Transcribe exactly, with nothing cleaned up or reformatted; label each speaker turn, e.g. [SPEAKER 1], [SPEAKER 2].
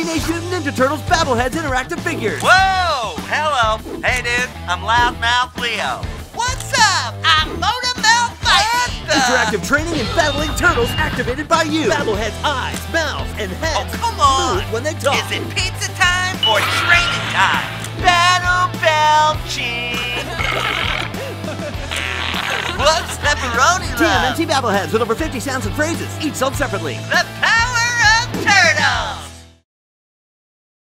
[SPEAKER 1] Teenage Mutant Ninja Turtles Battleheads interactive figures.
[SPEAKER 2] Whoa! Hello. Hey, dude. I'm Loudmouth Leo. What's up? I'm Motormouth Viking.
[SPEAKER 1] Interactive training and battling turtles activated by you. Battleheads' eyes, mouths, and heads
[SPEAKER 2] Oh, come on.
[SPEAKER 1] move when they talk.
[SPEAKER 2] Is it pizza time or training time? Battle Belching. Whoops, pepperoni
[SPEAKER 1] T M
[SPEAKER 2] love.
[SPEAKER 1] N T Battleheads with over fifty sounds and phrases, each sold separately.
[SPEAKER 2] The